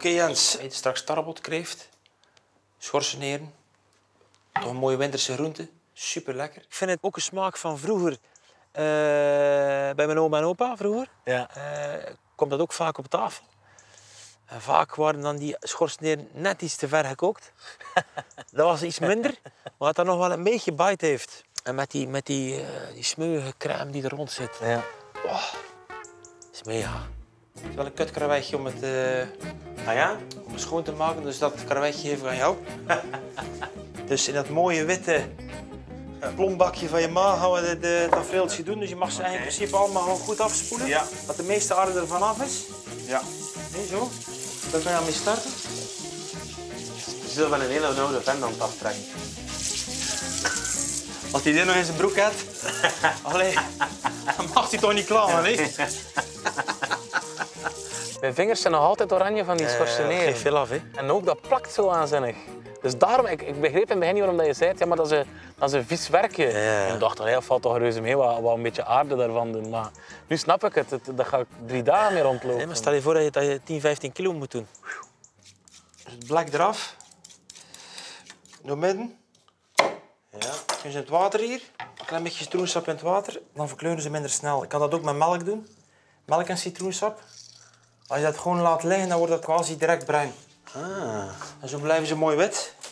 Oké, Jens, eet straks tarwelkreeft, schorseneren, toch een mooie winterse groente. Super lekker. Ik vind het ook een smaak van vroeger. Bij mijn oma en opa vroeger Ja. komt dat ook vaak op tafel. En vaak waren dan die schorseneren net iets te ver gekookt. Dat was iets minder, maar dat nog wel een beetje bite heeft. En met die smeuïge crème die er rond zit. Ja. Oh, dat is mega. Het is wel een kut karweitje om het om schoon te maken, dus dat karweitje geef ik aan jou. Dus in dat mooie witte plombakje van je ma gaan we dit tafereeltje doen. Dus je mag ze eigenlijk in principe allemaal gewoon goed afspoelen. Ja. Dat de meeste aarde er vanaf is. Ja. Nee, zo. Daar kan je aan mee starten. Je zult wel een hele oude vent aan het aftrekken. Als hij dit nog in zijn broek heeft, allee, dan mag hij toch niet klagen, hè? Mijn vingers zijn nog altijd oranje van die schorseneren. Geef veel af, hè? En ook, dat plakt zo waanzinnig. Dus daarom, ik begreep in het begin niet waarom dat je zei, ja, maar dat is een vies werkje. Ja. En ik dacht, dat valt toch reuze mee, wat een beetje aarde daarvan doen. Maar nu snap ik het, dat ga ik 3 dagen mee rondlopen. Nee, maar stel je voor dat je 10, 15 kilo moet doen. Dus het blak eraf. Door midden. Ja. Kun je het water hier. Een klein beetje citroensap in het water. Dan verkleuren ze minder snel. Ik kan dat ook met melk doen. Melk en citroensap. Als je dat gewoon laat liggen, dan wordt dat quasi direct bruin. Ah. En zo blijven ze mooi wit.